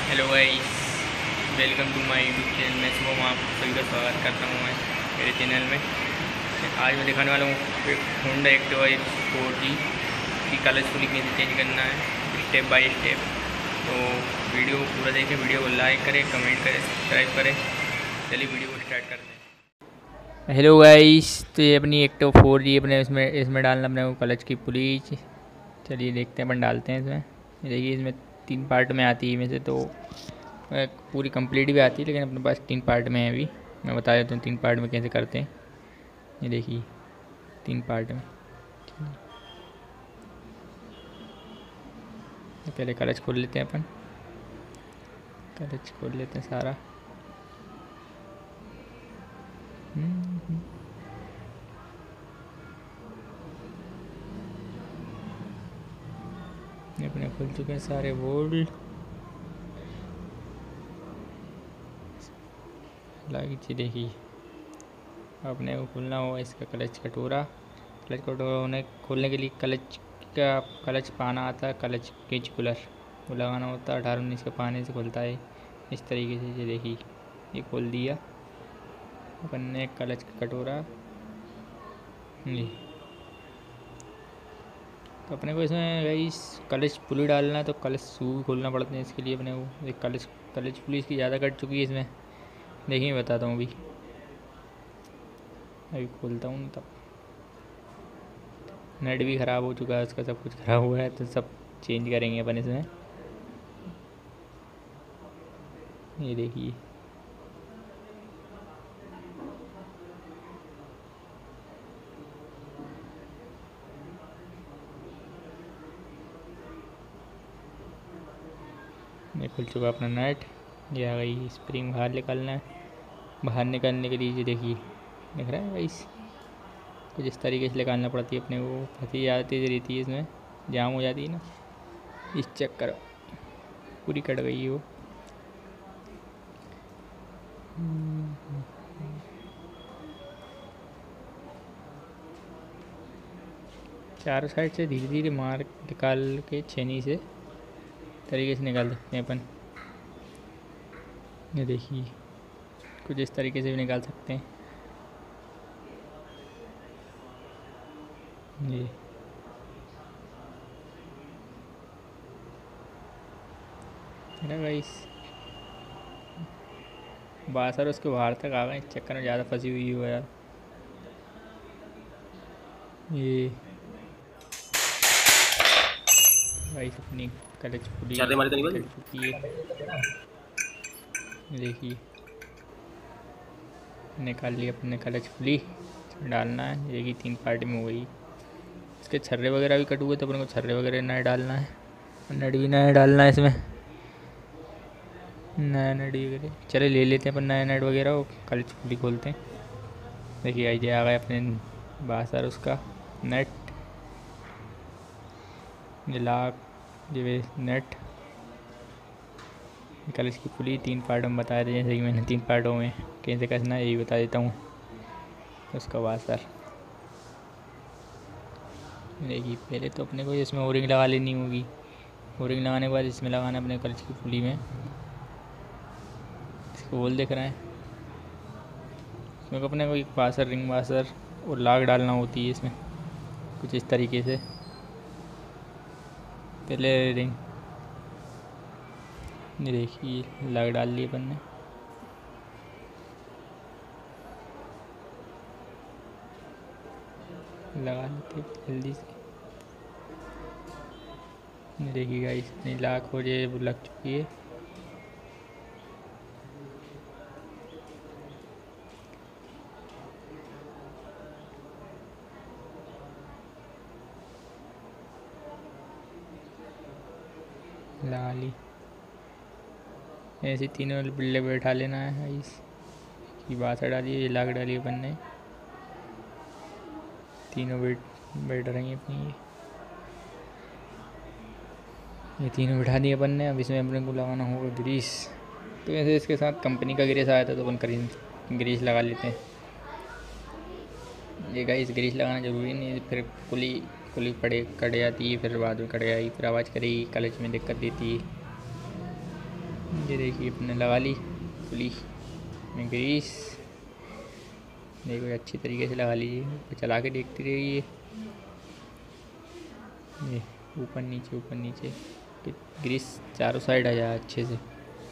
Hello guys, welcome to my YouTube channel. मैं सुबह आप सभी का स्वागत करता हूँ मैं मेरे चैनल में। आज मैं दिखाने वाला हूँ एक होंडा एक्टिवा 4G की कलरफुली कैसे चेंज करना है स्टेप बाय स्टेप। तो वीडियो को पूरा देखें, वीडियो को लाइक करें, कमेंट करें, सब्सक्राइब करें। चलिए वीडियो को स्टार्ट करते हैं। हेलो गाइस, तो ये अपनी एक्टिवा 4G अपने इसमें डालना अपने को कलच की पुलिस। चलिए देखते हैं, अपन डालते हैं इसमें। देखिए इसमें 3 पार्ट में आती है, में से तो पूरी कंप्लीट भी आती है, लेकिन अपने पास 3 पार्ट में है। अभी मैं बता देता हूँ 3 पार्ट में कैसे करते हैं। ये देखिए 3 पार्ट में। पहले कलच खोल लेते हैं अपन, कलच खोल लेते हैं सारा। अपने खुल चुके हैं सारे बोल्ट। लीजिए देखिए, अपने को खुलना होगा इसका क्लच कटोरा। क्लच कटोरा होने खोलने के लिए क्लच पाना आता है, क्लच केज कूलर वो लगाना होता है। 18-19 के पाने से खुलता है इस तरीके से। ये देखिए ये खोल दिया अपन ने क्लच का कटोरा। जी, तो अपने को इसमें गाइस क्लच पुली डालना है, तो क्लच शू खोलना पड़ते हैं। इसके लिए अपने को एक क्लच पुली इसकी ज़्यादा कट चुकी है इसमें। देखिए बताता हूँ अभी खोलता हूँ तब। नेट भी ख़राब हो चुका है उसका, सब कुछ ख़राब हुआ है, तो सब चेंज करेंगे अपन इसमें। ये देखिए ये खुल चुका अपना नेट। ये आ गई स्प्रिंग, बाहर निकालना है। बाहर निकालने के लिए ये देखिए दिख रहा है गाइस, कुछ इस तरीके से निकालना पड़ती है अपने को। फंसी जाती रहती है इसमें, जाम हो जाती है ना, इस चक्कर पूरी कट गई है वो। चारों साइड से धीरे धीरे मार निकाल के छेनी से तरीके से निकाल सकते हैं अपन। ये देखिए कुछ इस तरीके से भी निकाल सकते हैं। ये ना गाइस, बासर उसके बाहर तक आ गए, इस चक्कर में ज़्यादा फंसी हुई हो यार। ये गाइस अपनी क्लच पुली कट चुकी है। देखिए निकाल लिया अपने क्लच पुली, डालना है। ये 3 पार्ट में हो गई। इसके छर्रे वगैरह भी कट हुए, तो अपन को छर्रे वगैरह नया डालना है, नट भी नया डालना है इसमें, नया नट वगैरह। चले ले लेते हैं अपन नया नट वगैरह, वो क्लच पुली खोलते हैं। देखिए आइए आ गए अपने बासर उसका नेट, ये लाख ये नेट, क्लच की पुली। 3 पार्ट में बताया था, जैसे कि मैंने 3 पार्टों में कैसे कसना है यही बता देता हूँ। उसका बासर देखिए, पहले तो अपने को इसमें ओरिंग लगा लेनी होगी। ओरिंग लगाने के बाद इसमें लगाना है अपने क्लच की पुली में। इसको होल दिख रहा है, इसमें अपने को एक बासर, रिंग बासर और लाग डालना होती है इसमें कुछ इस तरीके से। पहले रिंग, ये देखिए लाग डाल ली अपन ने। लगा लेते जल्दी से। देखिए गाइस इतनी लाख हो जाए वो लग चुकी है। लगा ली, ऐसे तीनों बिल्ले बैठा लेना है गाइस। की बात डाली, ये लाख डाली अपन ने, तीनों बैठ रही हैं अपनी। ये तीनों बिठा दिए अपन ने। अब इसमें अपने को लगाना होगा ग्रीस। तो ऐसे इसके साथ कंपनी का ग्रीस आया था, तो अपन ग्रीस लगा लेते हैं। ये गाइस ग्रीस लगाना ज़रूरी नहीं है, फिर पुली पड़े कट जाती है, फिर बाद में कट जाएगी, फिर आवाज़ करेगी, क्लच में दिक्कत देती है। ये देखिए अपने लगा ली पुली में ग्रीस। देखो अच्छी तरीके से लगा लीजिए, चला के देखती रहिए। ये ऊपर नीचे ग्रीस चारों साइड आ जाए अच्छे से।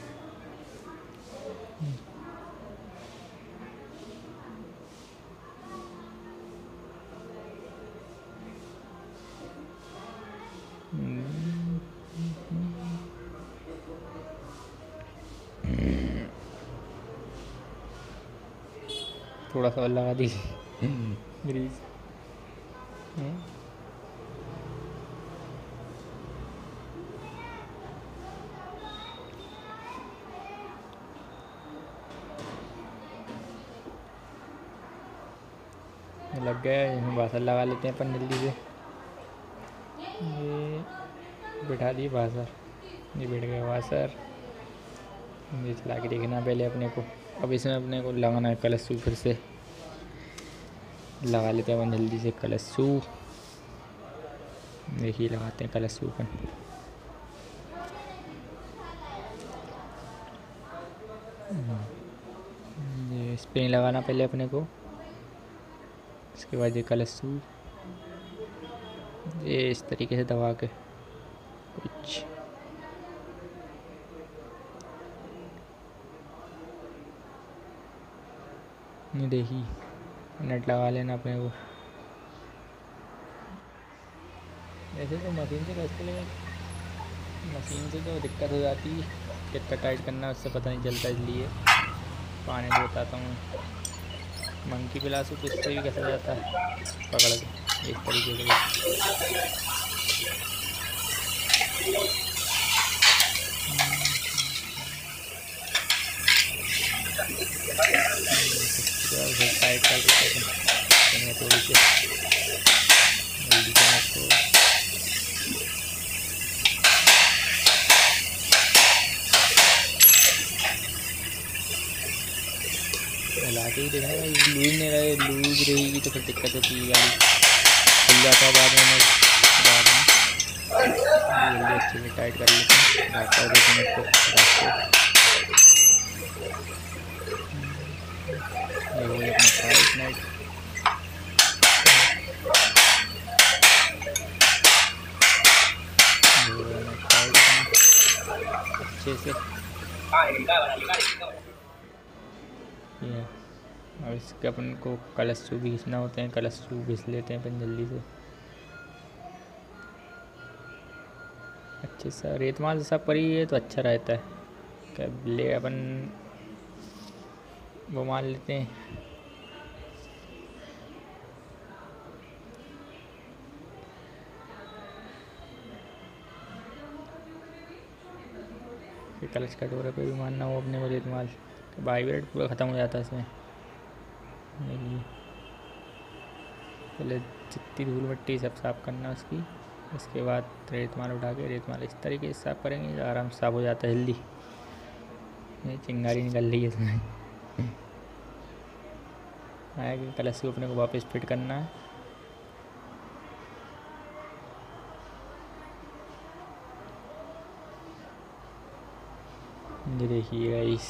थोड़ा सा और लगा दीजिए ग्रीस। लग गया है, बासर लगा लेते हैं अपन जल्दी से। ये बिठा दिए बासर, ये बैठ गया बासर। ये चला के देखना पहले अपने को। अब इसमें अपने को लगाना है कलशू, फिर से लगा लेते हैं अपन जल्दी से कलशू। देखिए लगाते हैं कलशू अपन। ये स्प्रे लगाना पहले अपने को, इसके बाद ये कलशू ये इस तरीके से दबा के कुछ नहीं। देखिए नट लगा लेना अपने को। ऐसे तो मशीन से कसते, लेकिन मशीन से तो दिक्कत हो जाती है, कितना टाइट करना है उससे पता नहीं चलता। इसलिए पानी में बताता हूँ। मंकी पिलास तो उससे भी कसा जाता है पकड़ के इस तरीके से। टाइट कर देते हैं थोड़ी सी हिला के ही देखना भाई। लूज नहीं रहे, लूज रहेगी तो फिर दिक्कत होती है, गाड़ी खुल जाता है बाद में जल्दी अच्छे से टाइट कर लेते हैं। कर देते हैं इसको ये अपना टाइट नाइट अच्छे से। और इसके अपन को कलशू भी घिसना होते हैं, कलशू घिस लेते हैं अपन जल्दी से अच्छे से। रेतमाल जैसा परी है तो अच्छा रहता है, कब ले अपन वो मान लेते हैं। फिर कलश कटोरे पे भी मानना हो अपने को रेतमाल, वाइब्रेट पूरा ख़त्म हो जाता है इसमें। पहले जितनी धूल मिट्टी सब साफ़ करना उसकी, उसके बाद रेतमाल उठा के रेतमाल इस तरीके से साफ़ करेंगे तो आराम से साफ़ हो जाता है जल्दी। चिंगारी निकल रही है इसमें। आएगा कलश को अपने को वापस फिट करना है। ये देखिए गाइस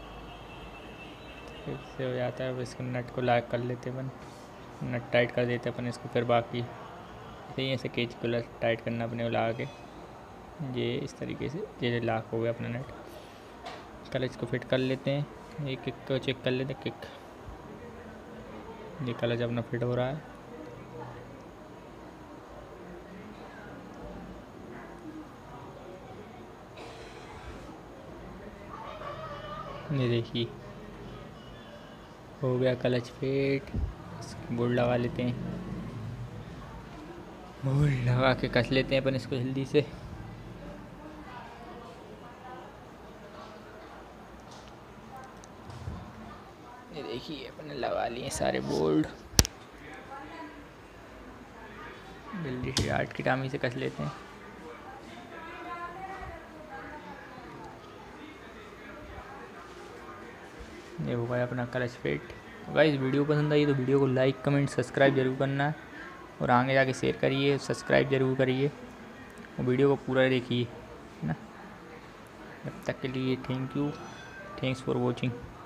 फिर से हो जाता है। अब इसको नट को लॉक कर लेते अपन, नट टाइट कर देते अपन इसको। फिर बाकी ऐसे ऐसे केज को टाइट करना अपने को लगा के। ये इस तरीके से ये लॉक हो गया अपना नट। कलच को फिट कर लेते हैं। एक किक को चेक कर लेते हैं, किक ये कलच अपना फिट हो रहा है। ये देखिए हो गया कलच फिट। बोल्ट लगा लेते हैं, बोल्ट लगा के कस लेते हैं अपन इसको जल्दी से। ये देखिए अपने लगा लिए सारे बोल्ट। जल्दी से 8 की टामी से कस लेते हैं। ये हो गया अपना कलच फिट। गाइस वीडियो पसंद आई तो वीडियो को लाइक कमेंट सब्सक्राइब जरूर करना है, और आगे जाके शेयर करिए, सब्सक्राइब जरूर करिए और वीडियो को पूरा देखिए ना। तब तक के लिए thank you, thanks for watching.